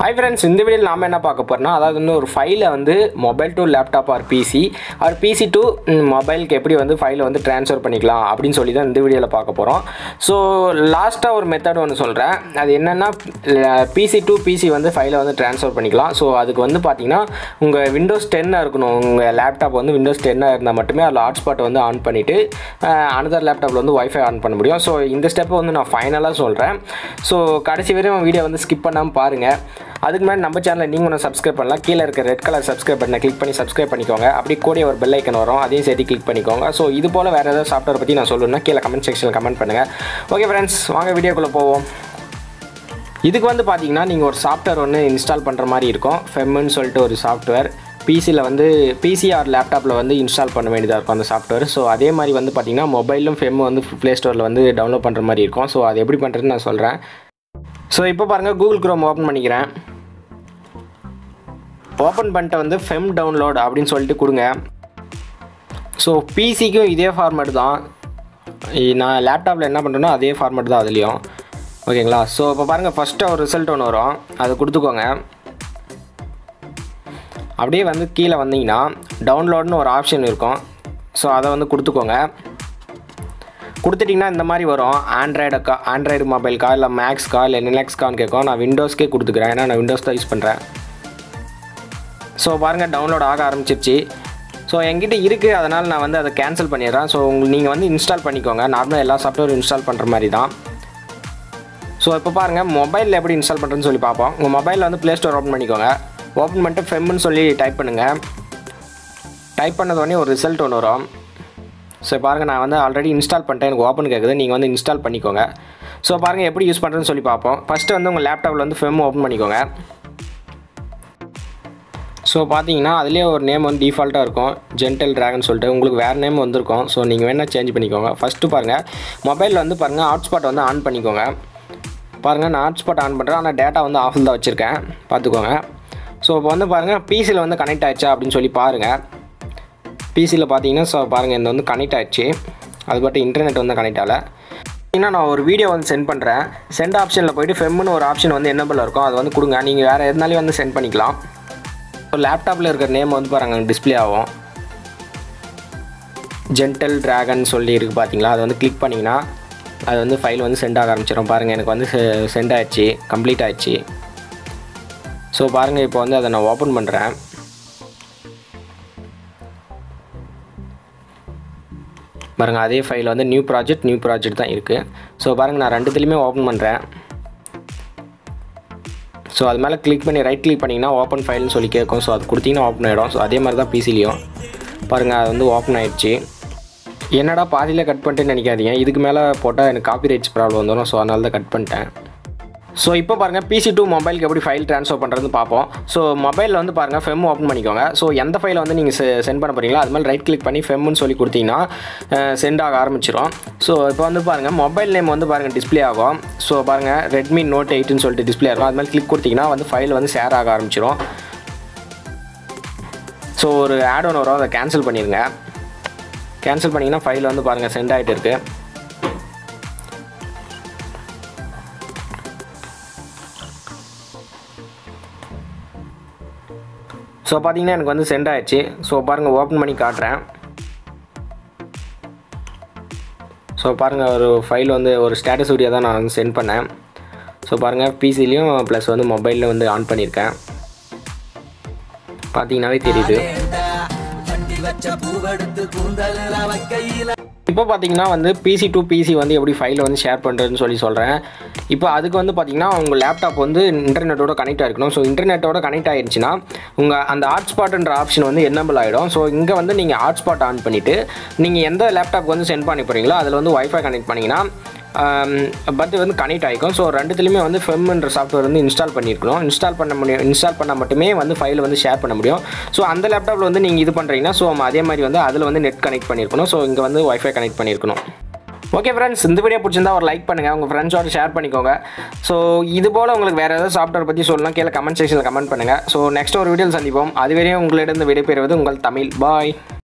Hi friends, இந்த வீடியோல நாம என்ன பார்க்க போறோம்னா அதாவது ஒரு ஃபைலை வந்து mobile to laptop or PC to மொபைலுக்கு எப்படி வந்து ஃபைலை வந்து ட்ரான்ஸ்ஃபர் பண்ணிக்கலாம் அப்படின்னு சொல்லி தான் இந்த வீடியோவில் பார்க்க போகிறோம். ஸோ லாஸ்ட்டாக ஒரு மெத்தட் ஒன்று சொல்கிறேன். அது என்னென்னா பிசி டு பிசி வந்து ஃபைலை வந்து ட்ரான்ஸ்ஃபர் பண்ணிக்கலாம். ஸோ அதுக்கு வந்து பார்த்தீங்கன்னா உங்கள் விண்டோஸ் 10 இருக்கணும். உங்கள் லேப்டாப் வந்து விண்டோஸ் 10 இருந்தால் மட்டுமே அதில் ஹாட்ஸ்பாட்டை வந்து ஆன் பண்ணிவிட்டு அனதர் லேப்டாப்பில் வந்து வைஃபை ஆன் பண்ண முடியும். ஸோ இந்த ஸ்டெப்பை வந்து நான் ஃபைனலாக சொல்கிறேன். ஸோ கடைசி வரையும் வீடியோ வந்து ஸ்கிப் பண்ணாமல் பாருங்கள். அதுக்கு முன்னாடி நம்ம சேனலை நீங்கள் ஒன்று சப்ஸ்கிரைப் பண்ணலாம். கீழே இருக்க ரெட் கலர் சப்ஸ்கிரைப் பட்டனை கிளிக் பண்ணி சப்ஸ்கிரைப் பண்ணிக்கோங்க. அப்படி கூட ஒரு பெல் ஐக்கன் வரும், அதையும் சேர்த்து கிளிக் பண்ணிக்கோங்க. ஸோ இது போல் வேறு ஏதாவது சாஃப்ட்வேர் பற்றி நான் சொல்லணும்னா கீழே கமெண்ட் செக்ஷனில் கமெண்ட் பண்ணுங்கள். ஓகே ஃப்ரெண்ட்ஸ், வாங்க வீடியோக்குள்ளே போவோம். இதுக்கு வந்து பார்த்தீங்கன்னா நீங்கள் ஒரு சாஃப்ட்வேர் ஒன்று இன்ஸ்டால் பண்ணுற மாதிரி இருக்கும். ஃபெம்னு சொல்லிட்டு ஒரு சாஃப்ட்வேர் பிசியில் வந்து பிசி ஆர் லேப்டாப்பில் வந்து இன்ஸ்டால் பண்ண வேண்டியதாக இருக்கும் அந்த சாஃப்ட்வேர். ஸோ அதே மாதிரி வந்து பார்த்தீங்கன்னா மொபைலும் ஃபெம் வந்து ப்ளே ஸ்டோரில் வந்து டவுன்லோட் பண்ணுற மாதிரி இருக்கும். ஸோ அது எப்படி பண்ணுறதுன்னு நான் சொல்கிறேன். ஸோ இப்போ பாருங்கள், கூகுள் குரோம் ஓப்பன் பண்ணிக்கிறேன். ஓப்பன் பண்ணிட்டு வந்து ஃபெம் டவுன்லோட் அப்படின்னு சொல்லிட்டு கொடுங்க. ஸோ பிசிக்கும் இதே ஃபார்மேட் தான். நான் லேப்டாப்பில் என்ன பண்ணுறேனோ அதே ஃபார்மேட் தான் அதுலேயும். ஓகேங்களா? ஸோ இப்போ பாருங்கள், ஃபஸ்ட்டு ஒரு ரிசல்ட் ஒன்று வரும், அதை கொடுத்துக்கோங்க. அப்படியே வந்து கீழே வந்தீங்கன்னா டவுன்லோட்னு ஒரு ஆப்ஷன் இருக்கும். ஸோ அதை வந்து கொடுத்துக்கோங்க. கொடுத்துட்டிங்கன்னா இந்த மாதிரி வரும். ஆண்ட்ராய்டு மொபைல்க்கா இல்லை மேக்ஸ்க்கா இல்லை லினக்ஸ்க்கான்னு கேட்கும். நான் விண்டோஸ்க்கே கொடுத்துக்கிறேன், ஏன்னா நான் விண்டோஸ் தான் யூஸ் பண்ணுறேன். ஸோ பாருங்கள், டவுன்லோட் ஆக ஆரம்பிச்சிருச்சு. ஸோ என்கிட்ட இருக்குது, அதனால் நான் வந்து அதை கேன்சல் பண்ணிடுறேன். ஸோ நீங்கள் வந்து இன்ஸ்டால் பண்ணிக்கோங்க. நார்மலாக எல்லா சாஃப்ட்வேரும் இன்ஸ்டால் பண்ணுற மாதிரி தான். ஸோ இப்போ பாருங்கள், மொபைலில் எப்படி இன்ஸ்டால் பண்ணுறதுன்னு சொல்லி பார்ப்போம். உங்கள் மொபைலில் வந்து ப்ளே ஸ்டோர் ஓப்பன் பண்ணிக்கோங்க. ஓப்பன் பண்ணிட்டு ஃபெம்னு சொல்லி டைப் பண்ணுங்கள். டைப் பண்ணதோடனே ஒரு ரிசல்ட் ஒன்று வரும். ஸோ பாருங்கள், நான் வந்து ஆல்ரெடி இன்ஸ்டால் பண்ணிட்டேன், எனக்கு ஓப்பன் கேட்குது. நீங்கள் வந்து இன்ஸ்டால் பண்ணிக்கோங்க. ஸோ பாருங்கள் எப்படி யூஸ் பண்ணுறதுன்னு சொல்லி பார்ப்போம். ஃபஸ்ட்டு வந்து உங்கள் லேப்டாப்பில் வந்து ஃபெம் ஓப்பன் பண்ணிக்கோங்க. ஸோ பார்த்தீங்கன்னா அதுலேயே ஒரு நேம் வந்து டிஃபால்ட்டாக இருக்கும், ஜென்டல் ட்ராகன் சொல்லிட்டு. உங்களுக்கு வேறு நேம் வந்திருக்கும். ஸோ நீங்கள் வேணால் சேஞ்ச் பண்ணிக்கோங்க. ஃபஸ்ட்டு பாருங்கள், மொபைலில் வந்து பாருங்கள் ஹாட்ஸ்பாட் வந்து ஆன் பண்ணிக்கோங்க. பாருங்கள், நான் ஹாட்ஸ்பாட் ஆன் பண்ணுறேன், ஆனால் டேட்டா வந்து ஆஃபில் தான் வச்சுருக்கேன், பார்த்துக்கோங்க. ஸோ இப்போ வந்து பாருங்கள், பிசியில் வந்து கனெக்ட் ஆகிடுச்சா அப்படின்னு சொல்லி பாருங்கள். பிசியில் பார்த்தீங்கன்னா ஸோ பாருங்கள், இந்த வந்து கனெக்ட் ஆகிடுச்சு. அது மட்டும் இன்டர்நெட் வந்து கனெக்ட் ஆகலை. பார்த்தீங்கன்னா நான் ஒரு வீடியோ வந்து சென்ட் பண்ணுறேன். சென்ட் ஆப்ஷனில் போய்ட்டு ஃபெம்னு ஒரு ஆப்ஷன் வந்து என்னபிள் இருக்கும், அது வந்து கொடுங்க. நீங்கள் வேறு எதுனாலையும் வந்து சென்ட் பண்ணிக்கலாம். ஸோ லேப்டாப்பில் இருக்கிற நேம் வந்து பாருங்கள் டிஸ்பிளே ஆகும். ஜென்டல் ட்ராகன் சொல்லி இருக்குது பார்த்தீங்களா, அது வந்து கிளிக் பண்ணிங்கன்னா அது வந்து ஃபைல் வந்து சென்ட் ஆக ஆரம்பிச்சிடும். பாருங்கள், எனக்கு வந்து சென்ட் ஆகிடுச்சு, கம்ப்ளீட் ஆகிடுச்சு. ஸோ பாருங்கள், இப்போ வந்து அதை நான் ஓப்பன் பண்ணுறேன். பாருங்கள், அதே ஃபைல் வந்து நியூ ப்ராஜெக்ட் தான் இருக்குது. ஸோ பாருங்கள், நான் ரெண்டுத்துலேயுமே ஓப்பன் பண்ணுறேன். ஸோ அது மேலே கிளிக் பண்ணி ரைட் கிளிக் பண்ணிங்கன்னா ஓப்பன் ஃபைல்னு சொல்லி கேட்கும். ஸோ அது கொடுத்தீங்கன்னா ஓப்பன் ஆகிடும். ஸோ அதே மாதிரி தான் பிசிலையும் பாருங்கள், அது வந்து ஓப்பன் ஆகிடுச்சு. என்னடா பாதியில் கட் பண்ணிட்டேன்னு நினைக்காதீங்க, இதுக்கு மேலே போட்டால் எனக்கு காப்பிரைட்ஸ் ப்ராப்ளம் வந்துடும். ஸோ அதனால தான் கட் பண்ணிட்டேன். ஸோ இப்போ பாருங்கள், பிசி டு மொபைலுக்கு எப்படி ஃபைல் ட்ரான்ஸ்ஃபர் பண்ணுறதுன்னு பார்ப்போம். ஸோ மொபைலில் வந்து பாருங்கள் ஃபெம் ஓப்பன் பண்ணிக்கோங்க. ஸோ எந்த ஃபைலை வந்து நீங்கள் சென்ட் பண்ண போகிறீங்களோ அது மாதிரி ரைட் கிளிக் பண்ணி ஃபெம்னு சொல்லி கொடுத்தீங்கன்னா சென்ட் ஆக ஆரம்பிச்சிடும். ஸோ இப்போ வந்து பாருங்கள், மொபைல் நேம் வந்து பாருங்கள் டிஸ்பிளே ஆகும். ஸோ பாருங்கள், ரெட்மி நோட் 8ன்னு சொல்லிட்டு டிஸ்பிளே ஆகும். அது மாதிரி கிளிக் கொடுத்தீங்கன்னா வந்து ஃபைல் வந்து ஷேர் ஆக ஆரம்பிச்சிடும். ஸோ ஒரு ஆட் ஒன்று வரும், அதை கேன்சல் பண்ணிடுங்க. கேன்சல் பண்ணிங்கன்னா ஃபைல் வந்து பாருங்கள் சென்ட் ஆகிட்டு இருக்குது. ஸோ பார்த்தீங்கன்னா எனக்கு வந்து சென்ட் ஆகிடுச்சு. ஸோ பாருங்கள், ஓப்பன் பண்ணி காட்டுறேன். ஸோ பாருங்கள், ஒரு ஃபைல் வந்து ஒரு ஸ்டேட்டஸ் வீடியோ தான் நான் வந்து சென்ட் பண்ணேன். ஸோ பாருங்கள், பிசிலையும் ப்ளஸ் வந்து மொபைலில் வந்து ஆன் பண்ணியிருக்கேன். பார்த்தீங்கன்னாவே தெரியுது. இப்போ பார்த்தீங்கன்னா வந்து பிசி டு பிசி வந்து எப்படி ஃபைலை வந்து ஷேர் பண்ணுறதுன்னு சொல்லி சொல்கிறேன். இப்போ அதுக்கு வந்து பார்த்தீங்கன்னா உங்கள் லேப்டாப் வந்து இன்டர்நெட்டோட கனெக்ட் ஆகிருக்கணும். ஸோ இன்டர்நெட்டோட கனெக்ட் ஆகிடுச்சுன்னா உங்கள் அந்த ஹாட்ஸ்பாட்ன்ற ஆப்ஷன் வந்து என்னபிள் ஆகிடும். ஸோ இங்கே வந்து நீங்கள் ஹாட்ஸ்பாட் ஆன் பண்ணிவிட்டு நீங்கள் எந்த லேப்டாப் வந்து சென்ட் பண்ணி போகிறீங்களோ அதில் வந்து வைஃபை கனெக்ட் பண்ணிங்கன்னா பட் வந்து கனெக்ட் ஆகிக்கும். ஸோ ரெண்டுத்துலேயுமே வந்து ஃபெம்ன்ற சாஃப்ட்வேர் வந்து இன்ஸ்டால் பண்ணியிருக்கணும். இன்ஸ்டால் பண்ணால் மட்டுமே வந்து ஃபைல் வந்து ஷேர் பண்ண முடியும். ஸோ அந்த லேப்டாப்பில் வந்து நீங்கள் இது பண்ணுறீங்கன்னா ஸோ அதே மாதிரி வந்து அதில் வந்து நெட் கனெக்ட் பண்ணியிருக்கணும். ஸோ இங்கே வந்து வைஃபை கனெக்ட் பண்ணியிருக்கணும். ஓகே ஃப்ரெண்ட்ஸ், இந்த வீடியோ பிடிச்சிருந்தா ஒரு லைக் பண்ணுங்கள், உங்கள் ஃப்ரெண்ட்ஸோட ஷேர் பண்ணிக்கோங்க. ஸோ இது போல் உங்களுக்கு வேறு ஏதாவது சாஃப்ட்வேர் பற்றி சொல்லலாம், கீழே கமெண்ட் செக்ஷனில் கமெண்ட் பண்ணுங்கள். ஸோ நெக்ஸ்ட் ஒரு வீடியோவில் சந்திப்போம். அதுவரையும் உங்களிடம் விடைபெறுவது உங்கள் தமிழ். பாய்.